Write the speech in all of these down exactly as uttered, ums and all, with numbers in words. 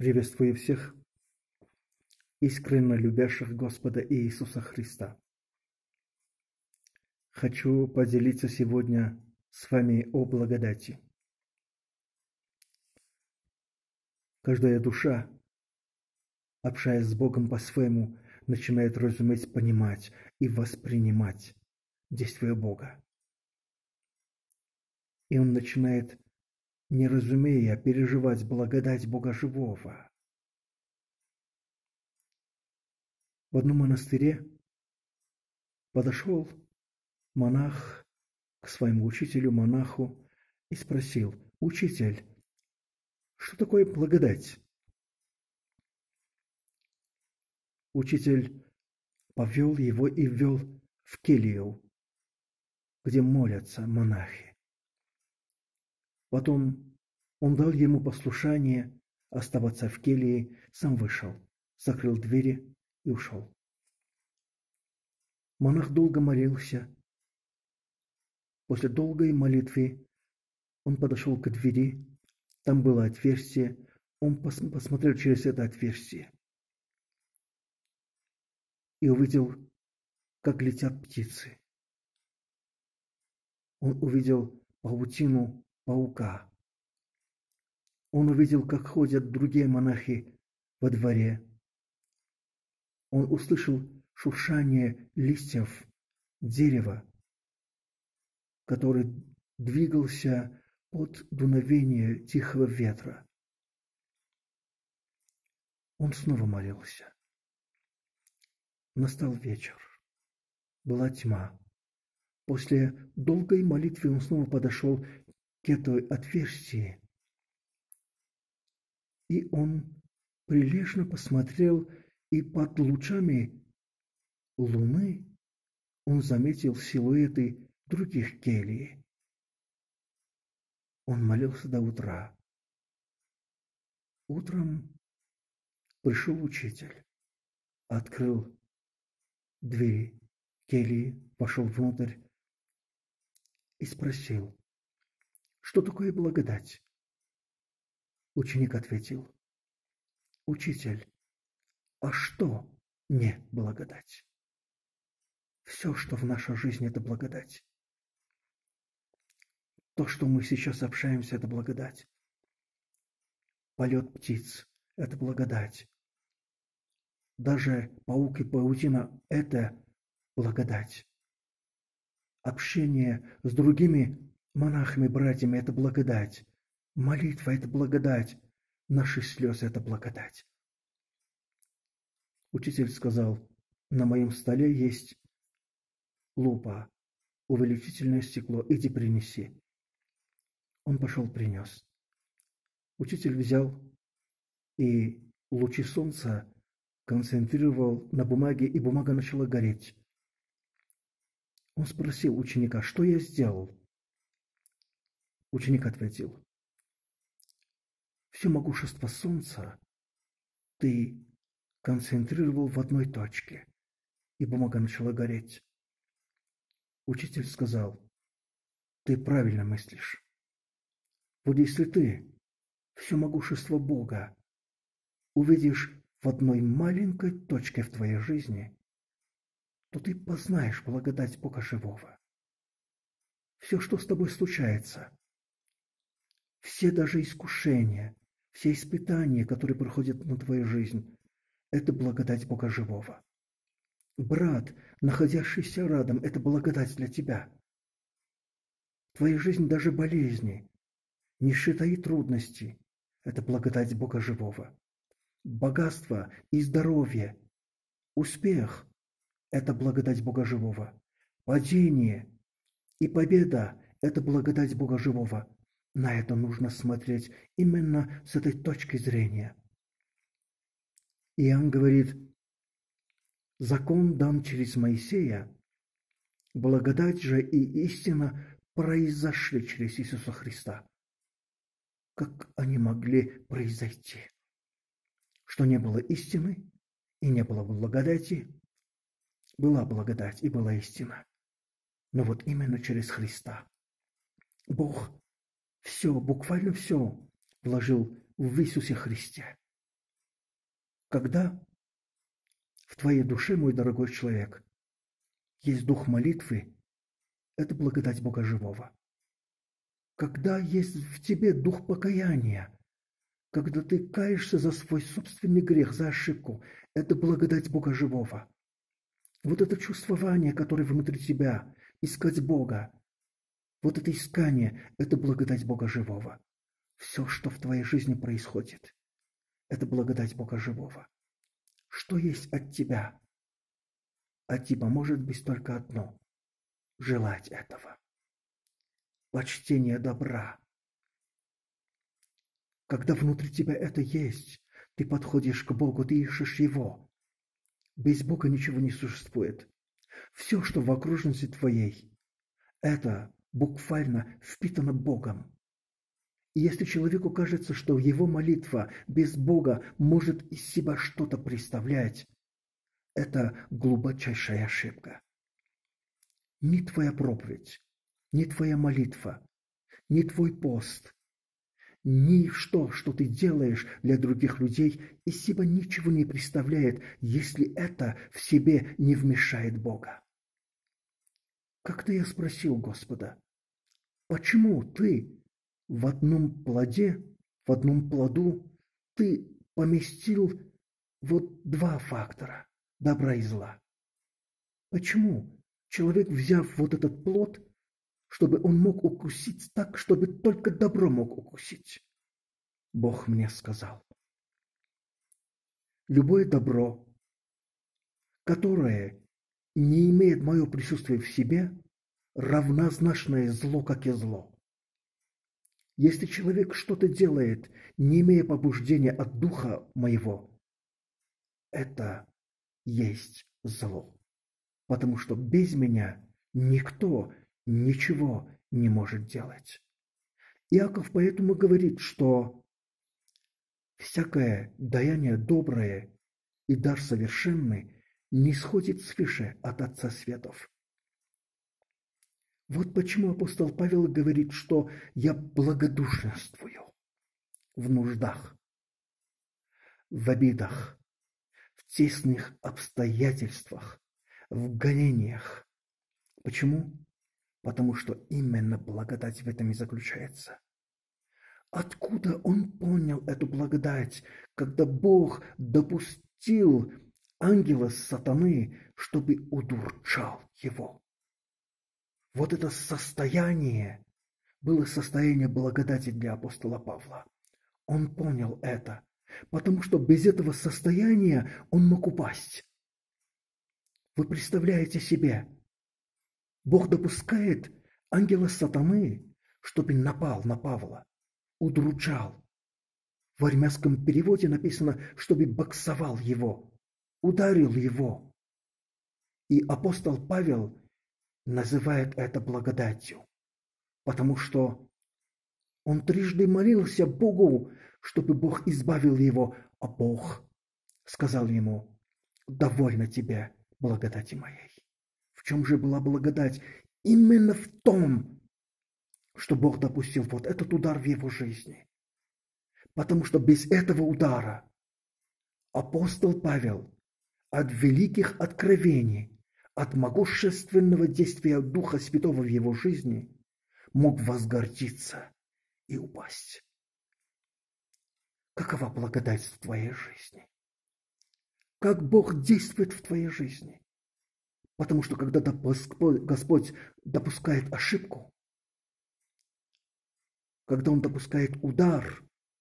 Приветствую всех, искренне любящих Господа Иисуса Христа. Хочу поделиться сегодня с вами о благодати. Каждая душа, общаясь с Богом по-своему, начинает разуметь, понимать и воспринимать действия Бога. И он начинает, не разумея, переживать благодать Бога живого. В одном монастыре подошел монах к своему учителю, монаху, и спросил: «Учитель, что такое благодать?» Учитель повел его и ввел в келью, где молятся монахи. Потом он дал ему послушание оставаться в келье, сам вышел, закрыл двери и ушел. Монах долго молился. После долгой молитвы он подошел к двери, там было отверстие, он пос- посмотрел через это отверстие и увидел, как летят птицы. Он увидел паутину паука. Он увидел, как ходят другие монахи во дворе. Он услышал шуршание листьев дерева, который двигался под дуновение тихого ветра. Он снова молился. Настал вечер. Была тьма. После долгой молитвы он снова подошел к этой отверстию. И он прилежно посмотрел, и под лучами луны он заметил силуэты других келий. Он молился до утра. Утром пришел учитель, открыл двери келии, вошел внутрь и спросил: «Что такое благодать?» Ученик ответил: «Учитель, а что не благодать? Все, что в нашей жизни, это благодать. То, что мы сейчас общаемся, это благодать. Полет птиц – это благодать. Даже паук и паутина – это благодать. Общение с другими монахами, братьями – это благодать. Молитва – это благодать. Наши слезы – это благодать». Учитель сказал: «На моем столе есть лупа, увеличительное стекло, иди принеси». Он пошел, принес. Учитель взял и лучи солнца концентрировал на бумаге, и бумага начала гореть. Он спросил ученика: «Что я сделал?» Ученик ответил: «Все могущество солнца ты концентрировал в одной точке, и бумага начала гореть». Учитель сказал: «Ты правильно мыслишь. Вот если ты все могущество Бога увидишь в одной маленькой точке в твоей жизни, то ты познаешь благодать Бога живого. Все, что с тобой случается, все даже искушения, все испытания, которые приходят на твою жизнь, это благодать Бога живого. Брат, находящийся рядом, это благодать для тебя. В твоей жизни даже болезни, нищета и трудности – это благодать Бога живого. Богатство и здоровье, успех – это благодать Бога живого. Падение и победа – это благодать Бога живого. На это нужно смотреть именно с этой точки зрения. Иоанн говорит: «Закон дан через Моисея, благодать же и истина произошли через Иисуса Христа». Как они могли произойти? Что не было истины и не было благодати? Была благодать и была истина. Но вот именно через Христа. Бог все, буквально все вложил в Иисусе Христе. Когда в твоей душе, мой дорогой человек, есть дух молитвы, это благодать Бога живого. Когда есть в тебе дух покаяния, когда ты каешься за свой собственный грех, за ошибку, это благодать Бога живого. Вот это чувствование, которое внутри тебя, искать Бога, вот это искание, это благодать Бога живого. Все, что в твоей жизни происходит, это благодать Бога живого. Что есть от тебя? От тебя может быть только одно – желать этого. Почтение добра. Когда внутри тебя это есть, ты подходишь к Богу, ты ищешь Его. Без Бога ничего не существует. Все, что в окружности твоей, это буквально впитано Богом. И если человеку кажется, что его молитва без Бога может из себя что-то представлять, это глубочайшая ошибка. Ни твоя проповедь, ни твоя молитва, ни твой пост, ни что, что ты делаешь для других людей, из себя ничего не представляет, если это в себе не вмешает Бога. Как-то я спросил Господа, почему ты в одном плоде, в одном плоду ты поместил вот два фактора – добра и зла? Почему человек, взяв вот этот плод, чтобы он мог укусить так, чтобы только добро мог укусить? Бог мне сказал, любое добро, которое не имеет мое присутствие в себе, равнозначное зло, как и зло. Если человек что-то делает, не имея побуждения от духа моего, это есть зло. Потому что без меня никто ничего не может делать. Иаков поэтому говорит, что всякое даяние доброе и дар совершенный не сходит свыше от Отца Светов. Вот почему апостол Павел говорит, что я благодушествую в нуждах, в обидах, в тесных обстоятельствах, в гонениях. Почему? Потому что именно благодать в этом и заключается. Откуда он понял эту благодать, когда Бог допустил ангела сатаны, чтобы удурчал его? Вот это состояние было состояние благодати для апостола Павла. Он понял это, потому что без этого состояния он мог упасть. Вы представляете себе, Бог допускает ангела сатаны, чтобы напал на Павла, удручал. В армянском переводе написано, чтобы боксовал его, ударил его. И апостол Павел называет это благодатью, потому что он трижды молился Богу, чтобы Бог избавил его, а Бог сказал ему: «Довольно тебе благодати моей». В чем же была благодать? Именно в том, что Бог допустил вот этот удар в его жизни. Потому что без этого удара апостол Павел от великих откровений, от могущественного действия Духа Святого в его жизни мог возгордиться и упасть. Какова благодать в твоей жизни? Как Бог действует в твоей жизни? Потому что когда Господь допускает ошибку, когда Он допускает удар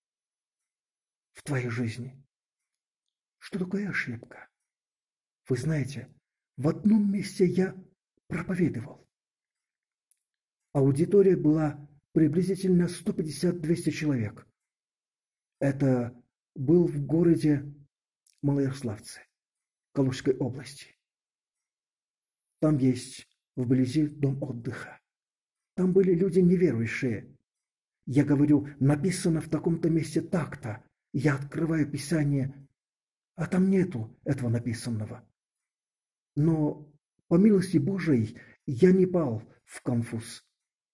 в твоей жизни, что такое ошибка? Вы знаете, в одном месте я проповедовал. Аудитория была приблизительно сто пятьдесят - двести человек. Это был в городе Малоярославце, Калужской области. Там есть вблизи дом отдыха. Там были люди неверующие. Я говорю, написано в таком-то месте так-то. Я открываю Писание, а там нету этого написанного. Но по милости Божией я не пал в конфуз.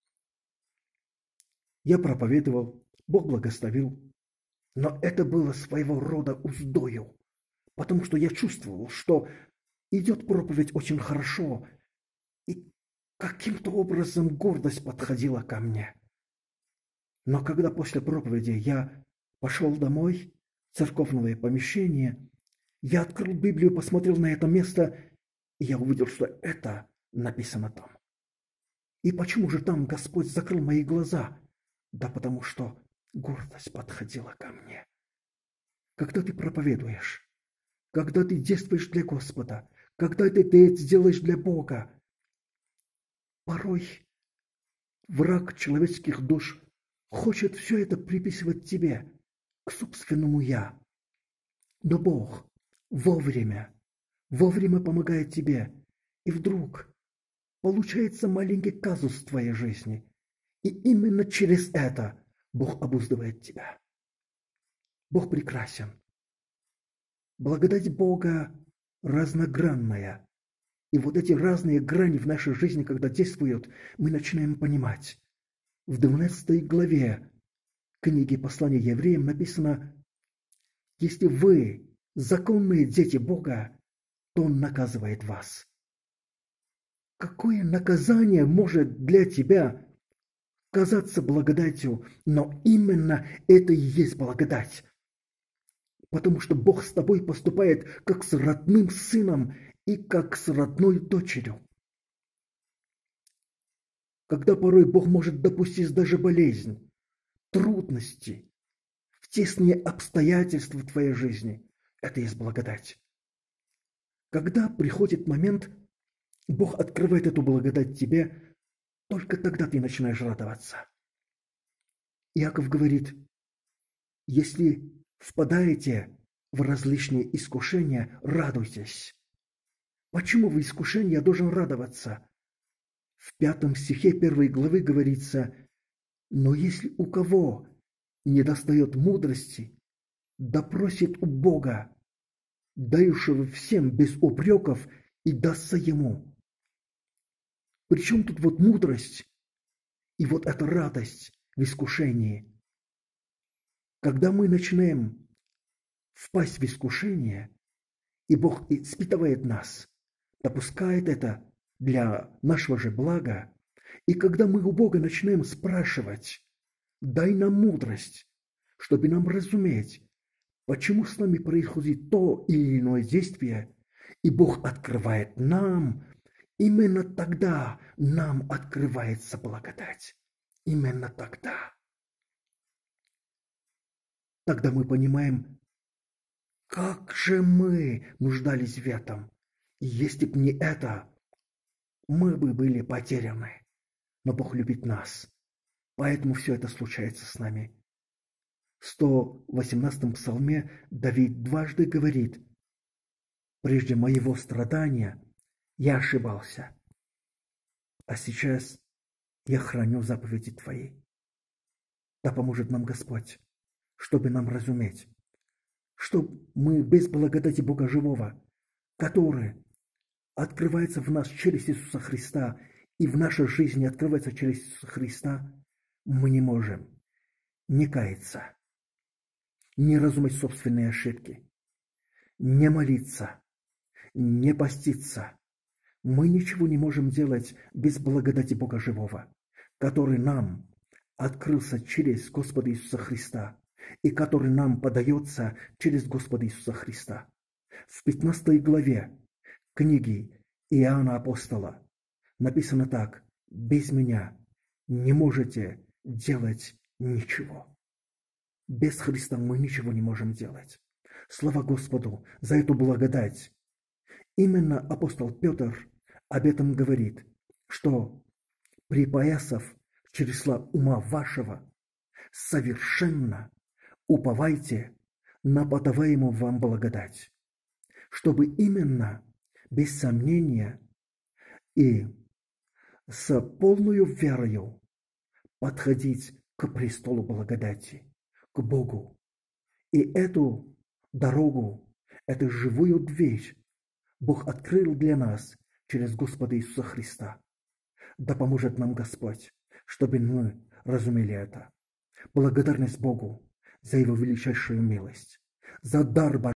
Я проповедовал, Бог благословил. Но это было своего рода уздою. потому что я чувствовал, что идет проповедь очень хорошо, и каким-то образом гордость подходила ко мне. Но когда после проповеди я пошел домой, в церковное помещение, я открыл Библию, посмотрел на это место, и я увидел, что это написано там. И почему же там Господь закрыл мои глаза? Да потому что гордость подходила ко мне. Когда ты проповедуешь, когда ты действуешь для Господа, когда ты, ты это делаешь для Бога, порой враг человеческих душ хочет все это приписывать тебе, к собственному «я». Но Бог вовремя, вовремя помогает тебе, и вдруг получается маленький казус в твоей жизни. И именно через это Бог обуздывает тебя. Бог прекрасен. Благодать Бога разногранная. И вот эти разные грани в нашей жизни, когда действуют, мы начинаем понимать. В двенадцатой главе книги послания евреям написано: если вы законные дети Бога, то Он наказывает вас. Какое наказание может для тебя казаться благодатью, но именно это и есть благодать. Потому что Бог с тобой поступает как с родным сыном и как с родной дочерью. Когда порой Бог может допустить даже болезнь, трудности, в тесные обстоятельства в твоей жизни, это и есть благодать. Когда приходит момент, Бог открывает эту благодать тебе, только тогда ты начинаешь радоваться. Иаков говорит: если впадаете в различные искушения, радуйтесь. Почему в искушении я должен радоваться? В пятом стихе первой главы говорится: но если у кого недостает мудрости, да просит у Бога, дающего всем без упреков, и дастся ему. Причем тут вот мудрость и вот эта радость в искушении? Когда мы начинаем впасть в искушение, и Бог испытывает нас, допускает это для нашего же блага, и когда мы у Бога начинаем спрашивать: дай нам мудрость, чтобы нам разуметь, почему с нами происходит то или иное действие, и Бог открывает нам, именно тогда нам открывается благодать. Именно тогда. Тогда мы понимаем, как же мы нуждались в этом. И если бы не это, мы бы были потеряны. Но Бог любит нас. Поэтому все это случается с нами. В сто восемнадцатом псалме Давид дважды говорит: прежде моего страдания я ошибался, а сейчас я храню заповеди Твои. Да поможет нам Господь, чтобы нам разуметь, что мы без благодати Бога живого, который открывается в нас через Иисуса Христа, и в нашей жизни открывается через Иисуса Христа, мы не можем не каяться, не разуметь собственные ошибки, не молиться, не поститься. Мы ничего не можем делать без благодати Бога живого, который нам открылся через Господа Иисуса Христа и который нам подается через Господа Иисуса Христа. В пятнадцатой главе книги Иоанна Апостола написано так: без меня не можете делать ничего. Без Христа мы ничего не можем делать. Слава Господу за эту благодать. Именно апостол Петр об этом говорит, что припоясав чресла ума вашего, совершенно уповайте на подаваемую вам благодать, чтобы именно без сомнения и с полною верою подходить к престолу благодати, к Богу. И эту дорогу, эту живую дверь Бог открыл для нас через Господа Иисуса Христа. Да поможет нам Господь, чтобы мы разумели это. Благодарность Богу за Его величайшую милость, за дар